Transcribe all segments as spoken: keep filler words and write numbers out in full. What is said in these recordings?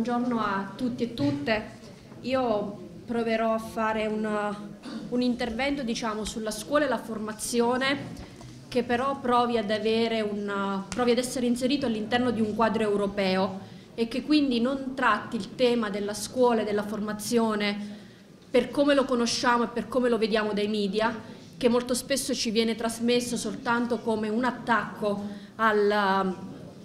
buongiorno a tutti e tutte. Io proverò a fare un, un intervento, diciamo, sulla scuola e la formazione, che però provi ad, avere una, provi ad essere inserito all'interno di un quadro europeo e che quindi non tratti il tema della scuola e della formazione per come lo conosciamo e per come lo vediamo dai media, che molto spesso ci viene trasmesso soltanto come un attacco al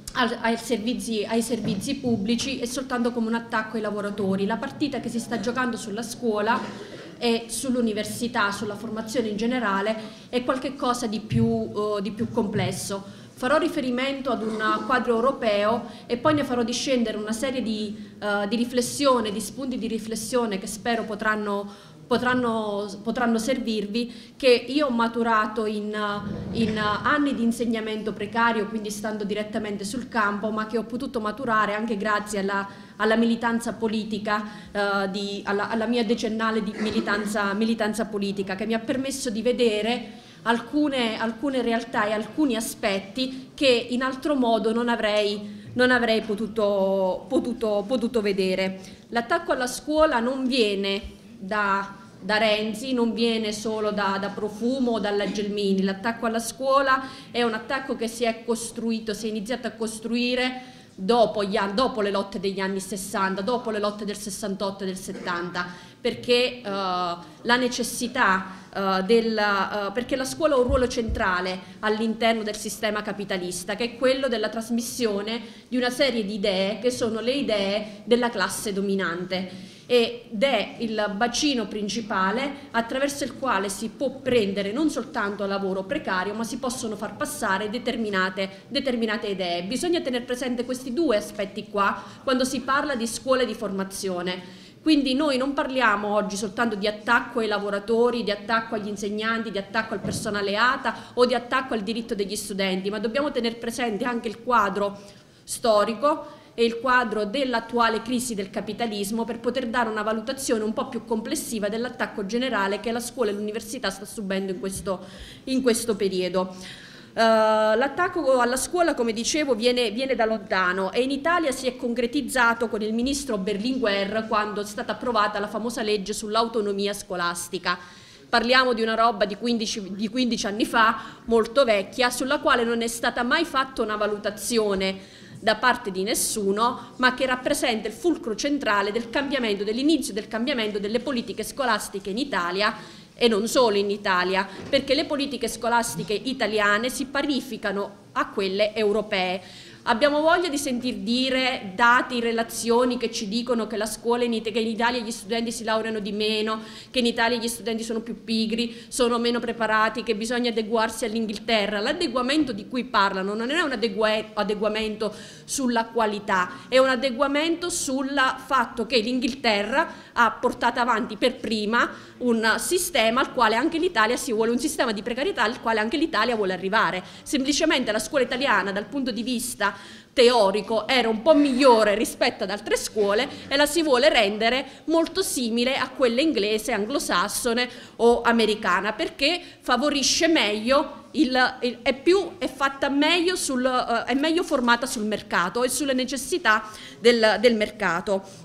Ai servizi, ai servizi pubblici e soltanto come un attacco ai lavoratori. La partita che si sta giocando sulla scuola e sull'università, sulla formazione in generale, è qualcosa di più, uh, di più complesso. Farò riferimento ad un quadro europeo e poi ne farò discendere una serie di, uh, di riflessione, di spunti di riflessione che spero potranno Potranno, potranno servirvi, che io ho maturato in, in anni di insegnamento precario, quindi stando direttamente sul campo, ma che ho potuto maturare anche grazie alla, alla militanza politica, eh, di, alla, alla mia decennale di militanza, militanza politica, che mi ha permesso di vedere alcune, alcune realtà e alcuni aspetti che in altro modo non avrei, non avrei potuto, potuto, potuto vedere. L'attacco alla scuola non viene da, da Renzi, non viene solo da, da Profumo o dalla Gelmini. L'attacco alla scuola è un attacco che si è costruito, si è iniziato a costruire dopo, gli anni, dopo le lotte degli anni sessanta, dopo le lotte del sessantotto e del settanta, perché uh, la necessità uh, del, uh, perché la scuola ha un ruolo centrale all'interno del sistema capitalista, che è quello della trasmissione di una serie di idee che sono le idee della classe dominante. Ed è il bacino principale attraverso il quale si può prendere non soltanto lavoro precario, ma si possono far passare determinate, determinate idee. Bisogna tenere presente questi due aspetti qua quando si parla di scuola e di formazione. Quindi noi non parliamo oggi soltanto di attacco ai lavoratori, di attacco agli insegnanti, di attacco al personale A T A o di attacco al diritto degli studenti, ma dobbiamo tenere presente anche il quadro storico e il quadro dell'attuale crisi del capitalismo per poter dare una valutazione un po' più complessiva dell'attacco generale che la scuola e l'università sta subendo in questo, in questo periodo. Uh, l'attacco alla scuola, come dicevo, viene, viene da lontano e in Italia si è concretizzato con il ministro Berlinguer quando è stata approvata la famosa legge sull'autonomia scolastica. Parliamo di una roba di quindici, di quindici anni fa, molto vecchia, sulla quale non è stata mai fatta una valutazione da parte di nessuno, ma che rappresenta il fulcro centrale del cambiamento, dell'inizio del cambiamento delle politiche scolastiche in Italia e non solo in Italia, perché le politiche scolastiche italiane si parificano a quelle europee. Abbiamo voglia di sentir dire dati, relazioni che ci dicono che la scuola in Italia, che in Italia gli studenti si laureano di meno, che in Italia gli studenti sono più pigri, sono meno preparati, che bisogna adeguarsi all'Inghilterra. L'adeguamento di cui parlano non è un adeguamento sulla qualità, è un adeguamento sul fatto che l'Inghilterra ha portato avanti per prima un sistema al quale anche l'Italia si vuole, un sistema di precarietà al quale anche l'Italia vuole arrivare. Semplicemente la scuola italiana dal punto di vista teorico era un po' migliore rispetto ad altre scuole e la si vuole rendere molto simile a quella inglese, anglosassone o americana, perché favorisce meglio, il, il, è, più, è fatta meglio, sul, uh, è meglio formata sul mercato e sulle necessità del, del mercato.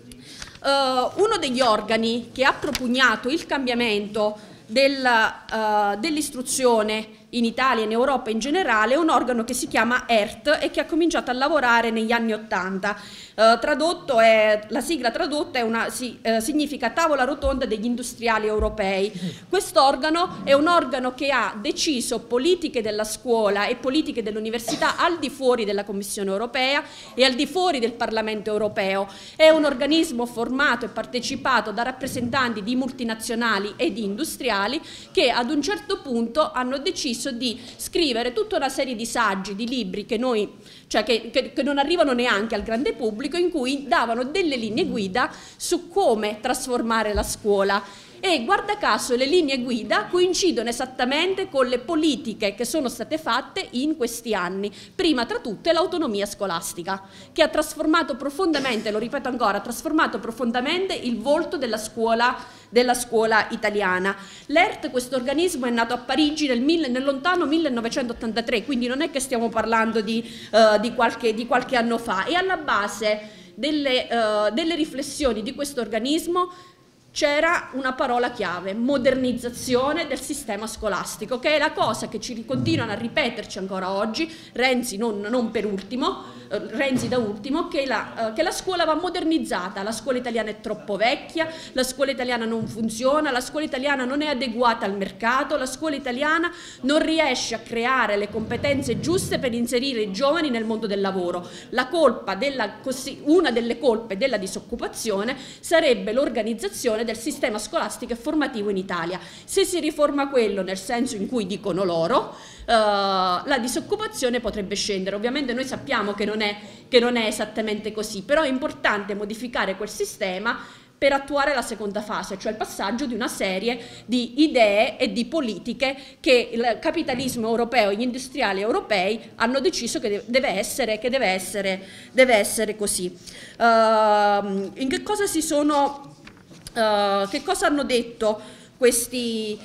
Uh, uno degli organi che ha propugnato il cambiamento del, uh, dell'istruzione in Italia e in Europa in generale è un organo che si chiama E R T e che ha cominciato a lavorare negli anni Ottanta. Uh, tradotto è, la sigla tradotta è una, si, uh, significa Tavola Rotonda degli Industriali Europei. Quest'organo è un organo che ha deciso politiche della scuola e politiche dell'università al di fuori della Commissione Europea e al di fuori del Parlamento Europeo. È un organismo formato e partecipato da rappresentanti di multinazionali e di industriali che ad un certo punto hanno deciso di scrivere tutta una serie di saggi, di libri che noi, cioè che, che, che non arrivano neanche al grande pubblico, in cui davano delle linee guida su come trasformare la scuola. E guarda caso le linee guida coincidono esattamente con le politiche che sono state fatte in questi anni, prima tra tutte l'autonomia scolastica, che ha trasformato profondamente, lo ripeto ancora, ha trasformato profondamente il volto della scuola, della scuola italiana. L'E R T, questo organismo, è nato a Parigi nel, mille, nel lontano millenovecentottantatré, quindi non è che stiamo parlando di, uh, di, qualche, di qualche anno fa, e alla base delle, uh, delle riflessioni di questo organismo c'era una parola chiave: modernizzazione del sistema scolastico, che è la cosa che ci continuano a ripeterci ancora oggi, Renzi non, non per ultimo, eh, Renzi da ultimo, che la, eh, che la scuola va modernizzata, la scuola italiana è troppo vecchia, la scuola italiana non funziona, la scuola italiana non è adeguata al mercato, la scuola italiana non riesce a creare le competenze giuste per inserire i giovani nel mondo del lavoro. La colpa della, una delle colpe della disoccupazione sarebbe l'organizzazione del sistema scolastico e formativo in Italia. Se si riforma quello nel senso in cui dicono loro, eh, la disoccupazione potrebbe scendere. Ovviamente noi sappiamo che non è, che non è esattamente così, però è importante modificare quel sistema per attuare la seconda fase, cioè il passaggio di una serie di idee e di politiche che il capitalismo europeo e gli industriali europei hanno deciso che deve essere, che deve essere, deve essere così. Uh, in che cosa si sono Uh, che cosa hanno detto questi,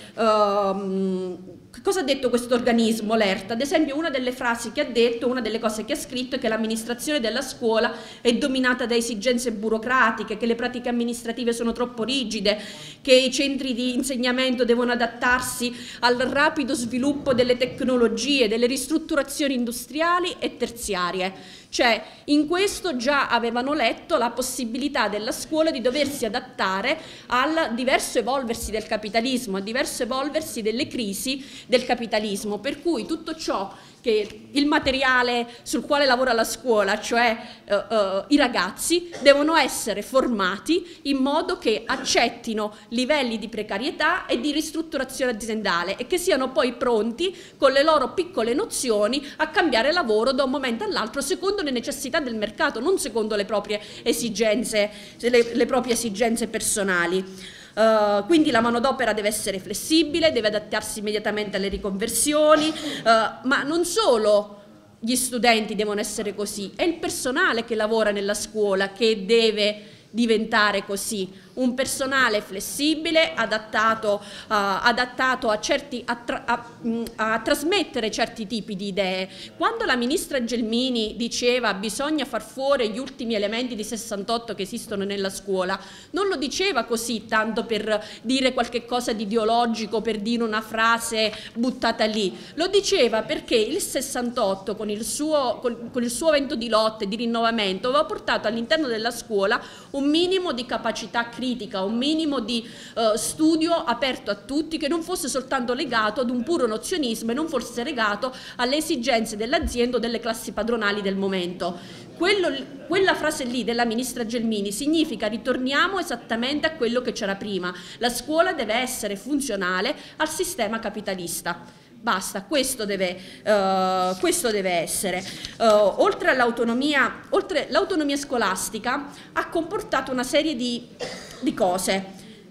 uh, che cosa ha detto questo organismo, l'E R T? Ad esempio, una delle frasi che ha detto, una delle cose che ha scritto è che l'amministrazione della scuola è dominata da esigenze burocratiche, che le pratiche amministrative sono troppo rigide, che i centri di insegnamento devono adattarsi al rapido sviluppo delle tecnologie, delle ristrutturazioni industriali e terziarie. Cioè, in questo già avevano letto la possibilità della scuola di doversi adattare al diverso evolversi del capitalismo, al diverso evolversi delle crisi del capitalismo, per cui tutto ciò che il materiale sul quale lavora la scuola, cioè uh, uh, i ragazzi, devono essere formati in modo che accettino livelli di precarietà e di ristrutturazione aziendale e che siano poi pronti con le loro piccole nozioni a cambiare lavoro da un momento all'altro secondo le necessità del mercato, non secondo le proprie esigenze, le, le proprie esigenze personali. Uh, quindi la manodopera deve essere flessibile, deve adattarsi immediatamente alle riconversioni, uh, ma non solo gli studenti devono essere così, è il personale che lavora nella scuola che deve diventare così, un personale flessibile, adattato, uh, adattato a, certi, a, tra, a, a trasmettere certi tipi di idee. Quando la ministra Gelmini diceva bisogna far fuori gli ultimi elementi di sessantotto che esistono nella scuola, non lo diceva così tanto per dire qualche cosa di ideologico, per dire una frase buttata lì, lo diceva perché il sessantotto con il suo, con, con il suo vento di lotta e di rinnovamento aveva portato all'interno della scuola un minimo di capacità critica, un minimo di uh, studio aperto a tutti, che non fosse soltanto legato ad un puro nozionismo e non fosse legato alle esigenze dell'azienda o delle classi padronali del momento. Quello, quella frase lì della ministra Gelmini significa ritorniamo esattamente a quello che c'era prima, la scuola deve essere funzionale al sistema capitalista. Basta, questo deve, uh, questo deve essere. Uh, oltre all'autonomia, oltre l'autonomia scolastica ha comportato una serie di, di cose.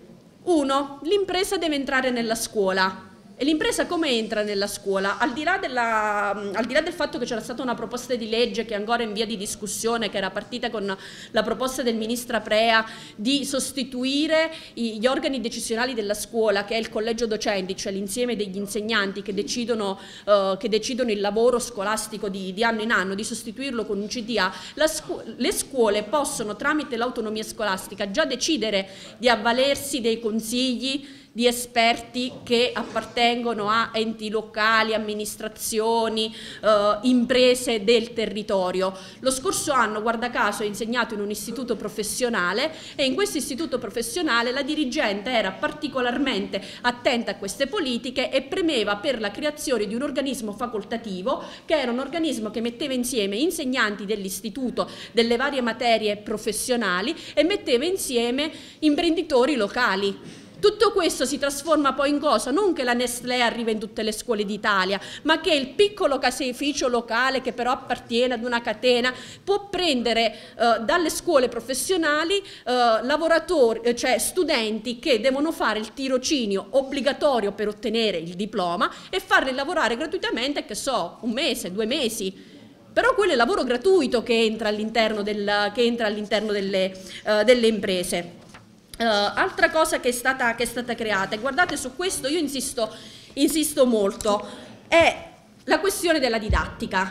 Uno, l'impresa deve entrare nella scuola. E l'impresa come entra nella scuola? Al di là, della, al di là del fatto che c'era stata una proposta di legge che è ancora in via di discussione, che era partita con la proposta del ministro Aprea di sostituire gli organi decisionali della scuola, che è il collegio docenti, cioè l'insieme degli insegnanti che decidono, uh, che decidono il lavoro scolastico di, di anno in anno, di sostituirlo con un C D A, la scu- le scuole possono tramite l'autonomia scolastica già decidere di avvalersi dei consigli di esperti che appartengono a enti locali, amministrazioni, eh, imprese del territorio. Lo scorso anno, guarda caso, ho insegnato in un istituto professionale e in questo istituto professionale la dirigente era particolarmente attenta a queste politiche e premeva per la creazione di un organismo facoltativo, che era un organismo che metteva insieme insegnanti dell'istituto delle varie materie professionali e metteva insieme imprenditori locali. Tutto questo si trasforma poi in cosa? Non che la Nestlé arriva in tutte le scuole d'Italia, ma che il piccolo caseificio locale, che però appartiene ad una catena, può prendere eh, dalle scuole professionali eh, lavoratori, cioè studenti che devono fare il tirocinio obbligatorio per ottenere il diploma e farli lavorare gratuitamente, che so, un mese, due mesi. Però quello è lavoro gratuito che entra all'interno del, che entra all'interno delle, uh, delle imprese. Uh, altra cosa che è stata, che è stata creata, e guardate, su questo io insisto, insisto molto, è la questione della didattica.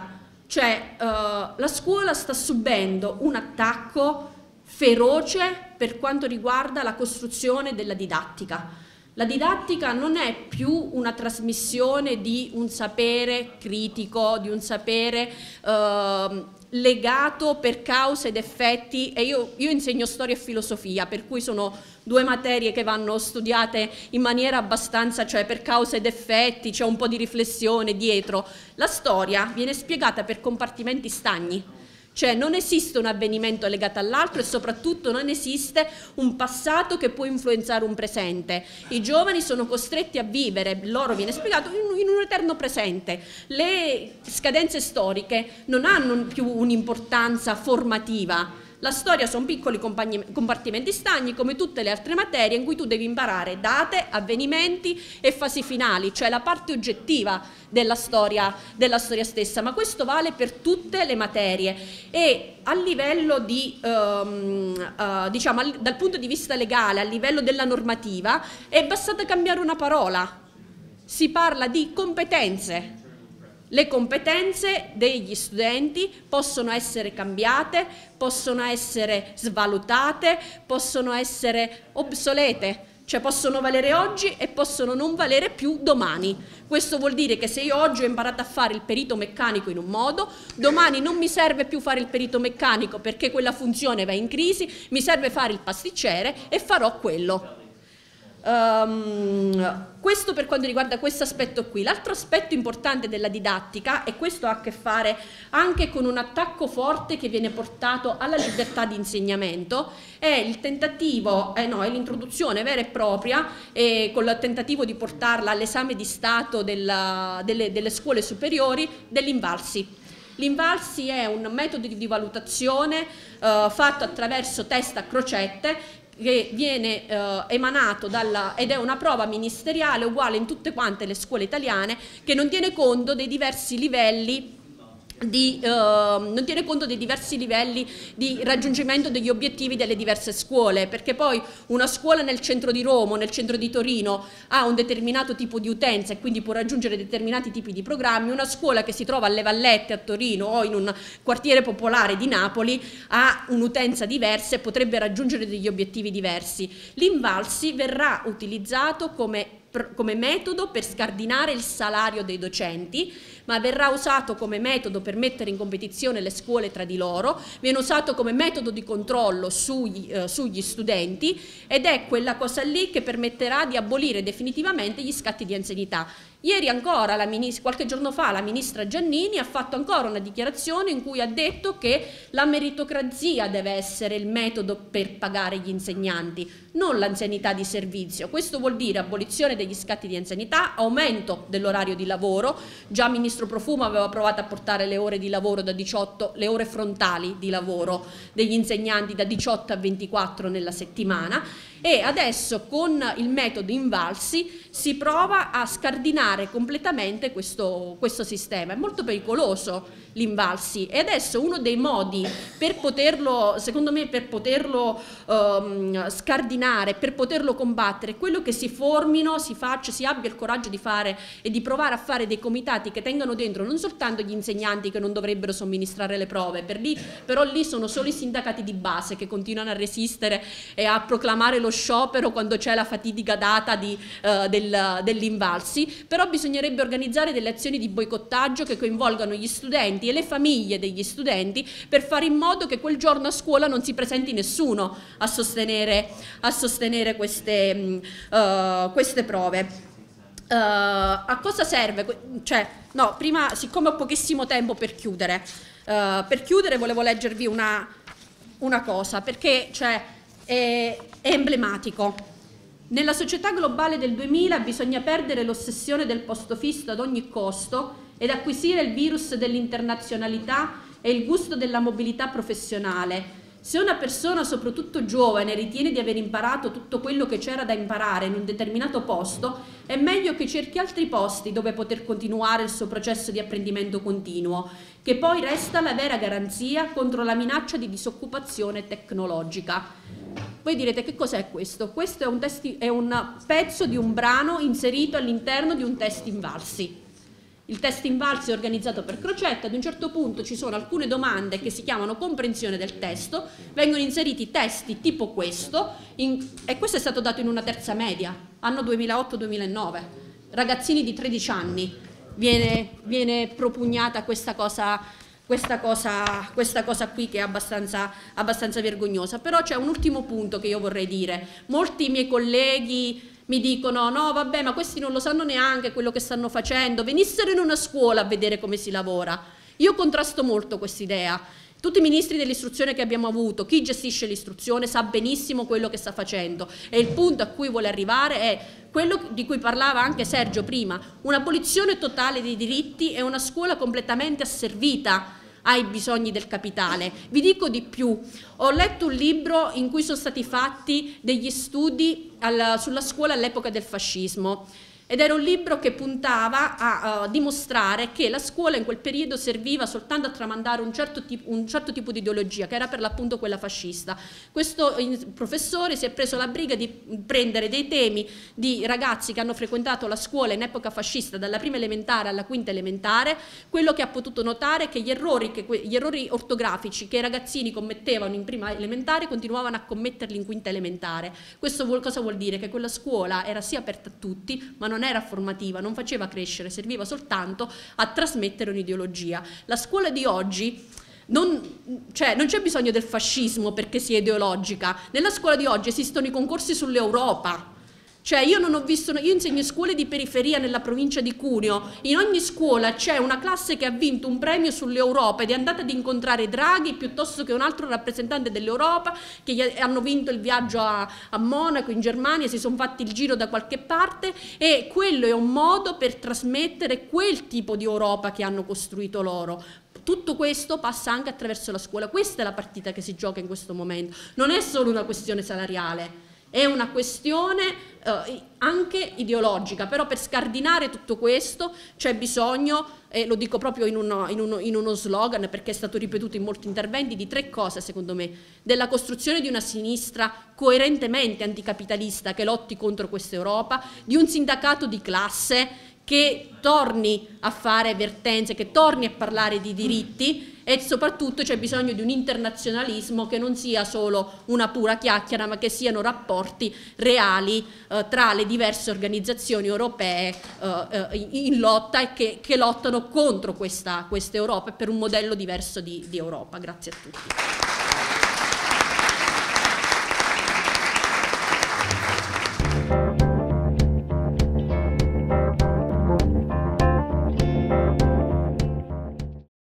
Cioè uh, la scuola sta subendo un attacco feroce per quanto riguarda la costruzione della didattica. La didattica non è più una trasmissione di un sapere critico, di un sapere uh, legato per cause ed effetti, e io, io insegno storia e filosofia, per cui sono due materie che vanno studiate in maniera abbastanza, cioè per cause ed effetti, c'è un po' di riflessione dietro. La storia viene spiegata per compartimenti stagni. Cioè non esiste un avvenimento legato all'altro e soprattutto non esiste un passato che può influenzare un presente. I giovani sono costretti a vivere, loro viene spiegato, in, in un eterno presente. Le scadenze storiche non hanno più un'importanza formativa. La storia sono piccoli compartimenti stagni come tutte le altre materie in cui tu devi imparare date, avvenimenti e fasi finali, cioè la parte oggettiva della storia, della storia stessa, ma questo vale per tutte le materie e a livello di, um, uh, diciamo, al, dal punto di vista legale, a livello della normativa, è bastata cambiare una parola, si parla di competenze. Le competenze degli studenti possono essere cambiate, possono essere svalutate, possono essere obsolete, cioè possono valere oggi e possono non valere più domani. Questo vuol dire che se io oggi ho imparato a fare il perito meccanico in un modo, domani non mi serve più fare il perito meccanico perché quella funzione va in crisi, mi serve fare il pasticcere e farò quello. Um, questo per quanto riguarda questo aspetto qui. L'altro aspetto importante della didattica, e questo ha a che fare anche con un attacco forte che viene portato alla libertà di insegnamento, è il tentativo, eh no, è l'introduzione vera e propria, eh, con il tentativo di portarla all'esame di Stato della, delle, delle scuole superiori, dell'Invalsi. L'Invalsi è un metodo di valutazione eh, fatto attraverso test a crocette che viene eh, emanato dalla, ed è una prova ministeriale uguale in tutte quante le scuole italiane, che non tiene conto dei diversi livelli Di, uh, non tiene conto dei diversi livelli di raggiungimento degli obiettivi delle diverse scuole, perché poi una scuola nel centro di Roma o nel centro di Torino ha un determinato tipo di utenza e quindi può raggiungere determinati tipi di programmi, una scuola che si trova alle Vallette a Torino o in un quartiere popolare di Napoli ha un'utenza diversa e potrebbe raggiungere degli obiettivi diversi. L'Invalsi verrà utilizzato come come metodo per scardinare il salario dei docenti, ma verrà usato come metodo per mettere in competizione le scuole tra di loro, viene usato come metodo di controllo sugli, eh, sugli studenti ed è quella cosa lì che permetterà di abolire definitivamente gli scatti di anzianità. Ieri ancora, la ministra, qualche giorno fa, la ministra Giannini ha fatto ancora una dichiarazione in cui ha detto che la meritocrazia deve essere il metodo per pagare gli insegnanti, non l'anzianità di servizio. Questo vuol dire abolizione degli scatti di anzianità, aumento dell'orario di lavoro. Già il ministro Profumo aveva provato a portare le ore di lavoro da diciotto, le ore frontali di lavoro degli insegnanti da diciotto a ventiquattro nella settimana. E adesso con il metodo Invalsi si prova a scardinare completamente questo, questo sistema. È molto pericoloso l'Invalsi e adesso uno dei modi per poterlo, secondo me, per poterlo um, scardinare, per poterlo combattere, è quello che si formino, si faccia, si abbia il coraggio di fare e di provare a fare dei comitati che tengano dentro non soltanto gli insegnanti che non dovrebbero somministrare le prove, per lì, però lì sono solo i sindacati di base che continuano a resistere e a proclamare lo sciopero quando c'è la fatidica data di, uh, del, dell'Invalsi, però bisognerebbe organizzare delle azioni di boicottaggio che coinvolgano gli studenti e le famiglie degli studenti per fare in modo che quel giorno a scuola non si presenti nessuno a sostenere, a sostenere queste, uh, queste prove. Uh, a cosa serve? Cioè, no, prima, siccome ho pochissimo tempo per chiudere, uh, per chiudere volevo leggervi una, una cosa, perché cioè, è, è emblematico. Nella società globale del duemila bisogna perdere l'ossessione del posto fisso ad ogni costo ed acquisire il virus dell'internazionalità e il gusto della mobilità professionale. Se una persona, soprattutto giovane, ritiene di aver imparato tutto quello che c'era da imparare in un determinato posto, è meglio che cerchi altri posti dove poter continuare il suo processo di apprendimento continuo, che poi resta la vera garanzia contro la minaccia di disoccupazione tecnologica. Voi direte che cos'è questo? Questo è un, testi, è un pezzo di un brano inserito all'interno di un test Invalsi. Il test Invalsi è organizzato per Crocetta, ad un certo punto ci sono alcune domande che si chiamano comprensione del testo, vengono inseriti testi tipo questo, in, e questo è stato dato in una terza media, anno duemilaotto duemilanove, ragazzini di tredici anni, viene, viene propugnata questa cosa, questa cosa, questa cosa qui che è abbastanza, abbastanza vergognosa. Però c'è un ultimo punto che io vorrei dire, molti miei colleghi mi dicono no vabbè ma questi non lo sanno neanche quello che stanno facendo, venissero in una scuola a vedere come si lavora. Io contrasto molto quest'idea. Tutti i ministri dell'istruzione che abbiamo avuto, chi gestisce l'istruzione sa benissimo quello che sta facendo e il punto a cui vuole arrivare è quello di cui parlava anche Sergio prima, un'abolizione totale dei diritti e una scuola completamente asservita ai bisogni del capitale. Vi dico di più, ho letto un libro in cui sono stati fatti degli studi alla, sulla scuola all'epoca del fascismo ed era un libro che puntava a, a dimostrare che la scuola in quel periodo serviva soltanto a tramandare un certo, tipo, un certo tipo di ideologia, che era per l'appunto quella fascista. Questo professore si è preso la briga di prendere dei temi di ragazzi che hanno frequentato la scuola in epoca fascista, dalla prima elementare alla quinta elementare. Quello che ha potuto notare è che gli errori, che, gli errori ortografici che i ragazzini commettevano in prima elementare continuavano a commetterli in quinta elementare. Questo vuol, cosa vuol dire? Che quella scuola era sì aperta a tutti, ma non non era formativa, non faceva crescere, serviva soltanto a trasmettere un'ideologia. La scuola di oggi non, cioè, non c'è bisogno del fascismo perché sia ideologica, nella scuola di oggi esistono i concorsi sull'Europa. Cioè io non ho visto, io insegno in scuole di periferia nella provincia di Cuneo, in ogni scuola c'è una classe che ha vinto un premio sull'Europa ed è andata ad incontrare Draghi piuttosto che un altro rappresentante dell'Europa, che hanno vinto il viaggio a, a Monaco, in Germania, si sono fatti il giro da qualche parte e quello è un modo per trasmettere quel tipo di Europa che hanno costruito loro. Tutto questo passa anche attraverso la scuola, questa è la partita che si gioca in questo momento, non è solo una questione salariale. È una questione eh, anche ideologica, però per scardinare tutto questo c'è bisogno, e lo dico proprio in uno, in, uno, in uno slogan perché è stato ripetuto in molti interventi, di tre cose secondo me: della costruzione di una sinistra coerentemente anticapitalista che lotti contro questa Europa, di un sindacato di classe che torni a fare vertenze, che torni a parlare di diritti, e soprattutto c'è bisogno di un internazionalismo che non sia solo una pura chiacchiera, ma che siano rapporti reali eh, tra le diverse organizzazioni europee eh, eh, in lotta e che, che lottano contro questa, questa Europa e per un modello diverso di, di Europa. Grazie a tutti.